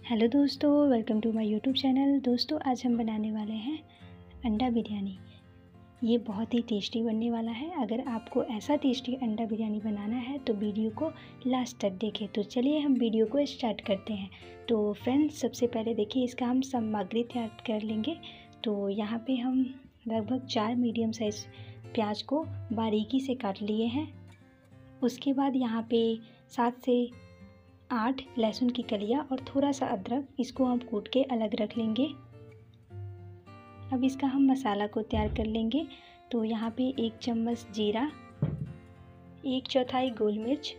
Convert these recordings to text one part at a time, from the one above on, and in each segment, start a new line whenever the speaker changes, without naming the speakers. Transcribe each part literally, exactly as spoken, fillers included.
Hello दोस्तों, welcome to my YouTube channel. दोस्तों आज हम बनाने वाले हैं अंडा बिरयानी। ये बहुत ही टेस्टी बनने वाला है। अगर आपको ऐसा टेस्टी अंडा बिरयानी बनाना है तो वीडियो को लास्ट तक देखें। तो चलिए हम वीडियो को स्टार्ट करते हैं। तो फ्रेंड्स, सबसे पहले देखिए इसका हम सामग्री तैयार कर लेंगे। तो यहाँ पे हम लगभग चार मीडियम साइज़ प्याज को बारीकी से काट लिए हैं। उसके बाद यहाँ पे सात से आठ लहसुन की कलियाँ और थोड़ा सा अदरक, इसको हम कूट के अलग रख लेंगे। अब इसका हम मसाला को तैयार कर लेंगे। तो यहाँ पे एक चम्मच जीरा, एक चौथाई गोल मिर्च,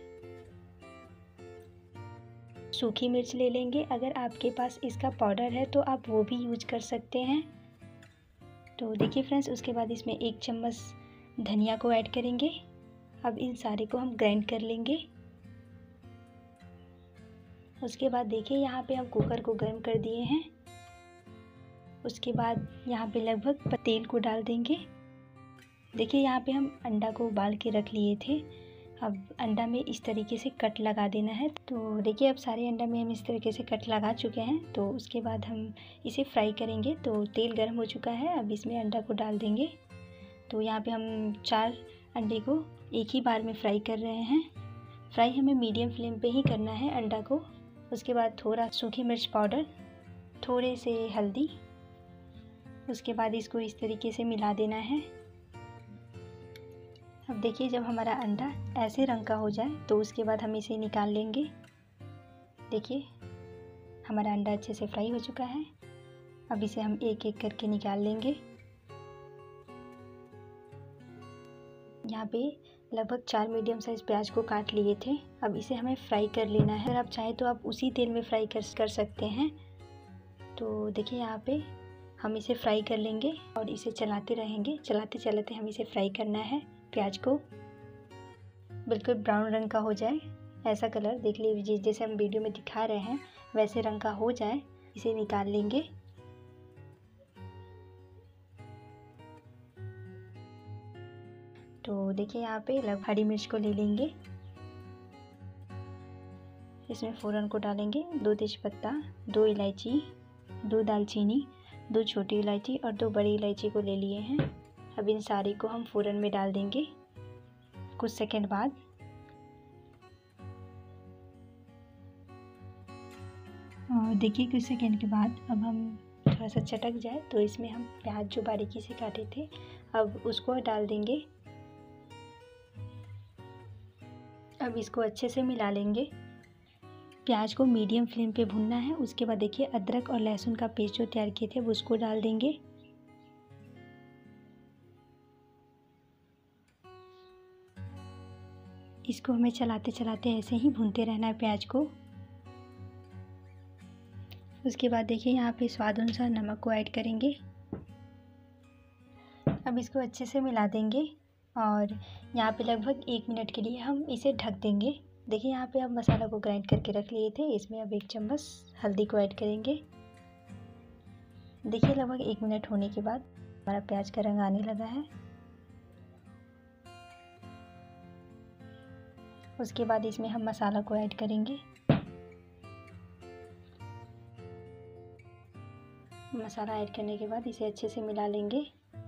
सूखी मिर्च ले लेंगे। अगर आपके पास इसका पाउडर है तो आप वो भी यूज कर सकते हैं। तो देखिए फ्रेंड्स, उसके बाद इसमें एक चम्मच धनिया को ऐड करेंगे। अब इन सारे को हम ग्राइंड कर लेंगे। उसके बाद देखिए यहाँ पे हम कुकर को गर्म कर दिए हैं। उसके बाद यहाँ पे लगभग तेल को डाल देंगे। देखिए यहाँ पे हम अंडा को उबाल के रख लिए थे। अब अंडा में इस तरीके से कट लगा देना है। तो देखिए अब सारे अंडा में हम इस तरीके से कट लगा चुके हैं। तो उसके बाद हम इसे फ्राई करेंगे। तो तेल गर्म हो चुका है, अब इसमें अंडा को डाल देंगे। तो यहाँ पे हम चार अंडे को एक ही बार में फ्राई कर रहे हैं। फ्राई हमें मीडियम फ्लेम पे ही करना है अंडा को। उसके बाद थोड़ा सूखी मिर्च पाउडर, थोड़े से हल्दी। उसके बाद इसको इस तरीके से मिला देना है। अब देखिए जब हमारा अंडा ऐसे रंग का हो जाए तो उसके बाद हम इसे निकाल लेंगे। देखिए हमारा अंडा अच्छे से फ्राई हो चुका है। अब इसे हम एक एक करके निकाल लेंगे। यहाँ पे लगभग चार मीडियम साइज़ प्याज को काट लिए थे। अब इसे हमें फ्राई कर लेना है। अगर आप चाहें तो आप उसी तेल में फ्राई कर कर सकते हैं। तो देखिए यहाँ पे हम इसे फ्राई कर लेंगे और इसे चलाते रहेंगे। चलाते चलाते हम इसे फ्राई करना है। प्याज को बिल्कुल ब्राउन रंग का हो जाए, ऐसा कलर देख लीजिए, जैसे हम वीडियो में दिखा रहे हैं वैसे रंग का हो जाए, इसे निकाल लेंगे। तो देखिए यहाँ पे लग हरी मिर्च को ले लेंगे। इसमें फ़ौरन को डालेंगे। दो तेज़पत्ता, दो इलायची, दो दालचीनी, दो छोटी इलायची और दो बड़ी इलायची को ले लिए हैं। अब इन सारी को हम फ़ौरन में डाल देंगे कुछ सेकंड बाद। और देखिए कुछ सेकंड के बाद अब हम थोड़ा सा चटक जाए तो इसमें हम प्याज जो बारीकी से काटे थे अब उसको डाल देंगे। अब इसको अच्छे से मिला लेंगे। प्याज को मीडियम फ्लेम पे भूनना है। उसके बाद देखिए अदरक और लहसुन का पेस्ट जो तैयार किए थे वो उसको डाल देंगे। इसको हमें चलाते चलाते ऐसे ही भूनते रहना है प्याज को। उसके बाद देखिए यहाँ पे स्वाद अनुसार नमक को ऐड करेंगे। अब इसको अच्छे से मिला देंगे और यहाँ पे लगभग एक मिनट के लिए हम इसे ढक देंगे। देखिए यहाँ पे हम मसाला को ग्राइंड करके रख लिए थे। इसमें अब एक चम्मच हल्दी को ऐड करेंगे। देखिए लगभग एक मिनट होने के बाद हमारा प्याज का रंग आने लगा है। उसके बाद इसमें हम मसाला को ऐड करेंगे। मसाला ऐड करने के बाद इसे अच्छे से मिला लेंगे।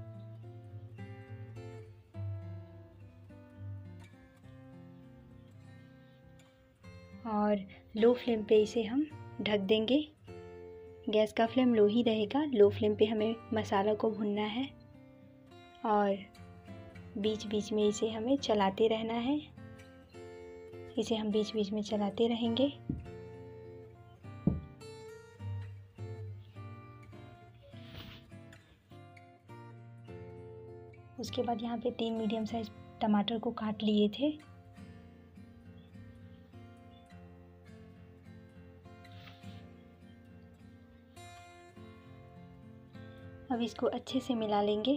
और लो फ्लेम पे इसे हम ढक देंगे। गैस का फ्लेम लो ही रहेगा। लो फ्लेम पे हमें मसाला को भूनना है और बीच बीच में इसे हमें चलाते रहना है। इसे हम बीच बीच में चलाते रहेंगे। उसके बाद यहाँ पे तीन मीडियम साइज टमाटर को काट लिए थे। अब इसको अच्छे से मिला लेंगे।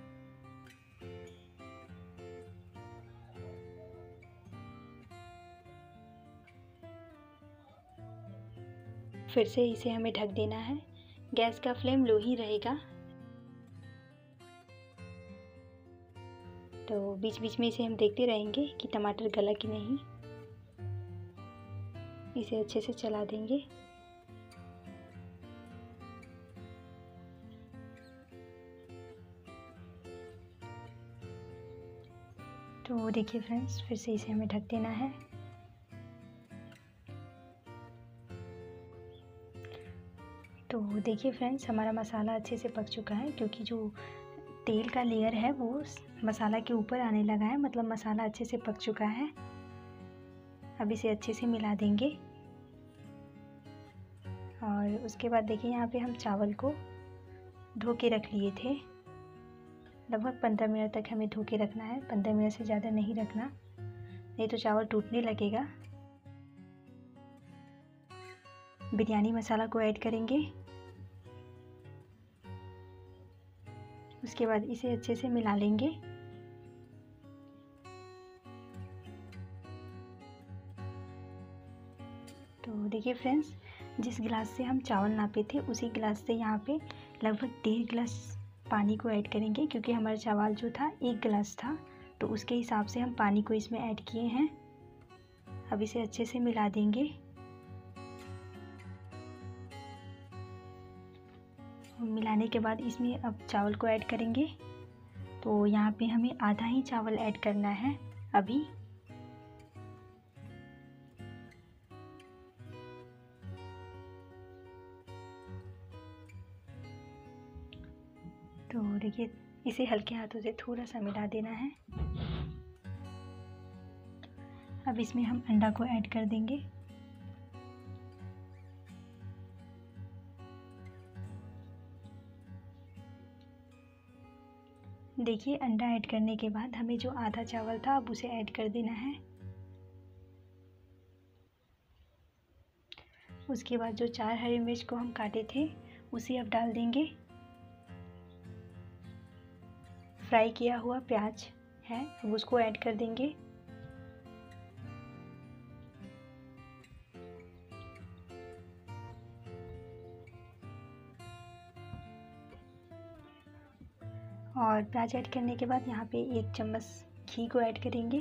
फिर से इसे हमें ढक देना है। गैस का फ्लेम लो ही रहेगा। तो बीच बीच में इसे हम देखते रहेंगे कि टमाटर गला कि नहीं। इसे अच्छे से चला देंगे। तो देखिए फ्रेंड्स, फिर से इसे हमें ढक देना है। तो देखिए फ्रेंड्स, हमारा मसाला अच्छे से पक चुका है, क्योंकि जो तेल का लेयर है वो मसाला के ऊपर आने लगा है, मतलब मसाला अच्छे से पक चुका है। अब इसे अच्छे से मिला देंगे। और उसके बाद देखिए यहाँ पे हम चावल को धो के रख लिए थे। लगभग पंद्रह मिनट तक हमें धो के रखना है, पंद्रह मिनट से ज़्यादा नहीं रखना, नहीं तो चावल टूटने लगेगा। बिरयानी मसाला को ऐड करेंगे। उसके बाद इसे अच्छे से मिला लेंगे। तो देखिए फ्रेंड्स, जिस गिलास से हम चावल नापे थे उसी गिलास से यहाँ पे लगभग डेढ़ गिलास पानी को ऐड करेंगे, क्योंकि हमारा चावल जो था एक गिलास था, तो उसके हिसाब से हम पानी को इसमें ऐड किए हैं। अब इसे अच्छे से मिला देंगे। मिलाने के बाद इसमें अब चावल को ऐड करेंगे। तो यहाँ पे हमें आधा ही चावल ऐड करना है अभी। तो देखिए, इसे हल्के हाथों से थोड़ा सा मिला देना है। अब इसमें हम अंडा को ऐड कर देंगे। देखिए, अंडा ऐड करने के बाद हमें जो आधा चावल था अब उसे ऐड कर देना है। उसके बाद जो चार हरी मिर्च को हम काटे थे उसे अब डाल देंगे। फ्राई किया हुआ प्याज है, अब उसको ऐड कर देंगे। और प्याज ऐड करने के बाद यहाँ पे एक चम्मच घी को ऐड करेंगे।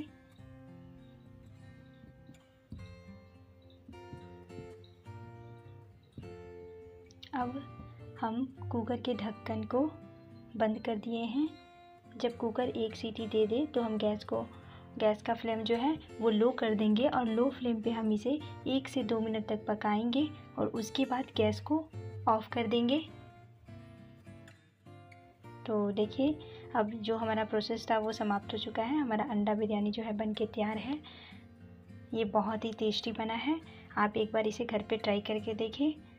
अब हम कुकर के ढक्कन को बंद कर दिए हैं। जब कुकर एक सीटी दे दे तो हम गैस को गैस का फ्लेम जो है वो लो कर देंगे, और लो फ्लेम पे हम इसे एक से दो मिनट तक पकाएंगे, और उसके बाद गैस को ऑफ कर देंगे। तो देखिए, अब जो हमारा प्रोसेस था वो समाप्त हो चुका है। हमारा अंडा बिरयानी जो है बन के तैयार है। ये बहुत ही टेस्टी बना है। आप एक बार इसे घर पे ट्राई करके देखिए।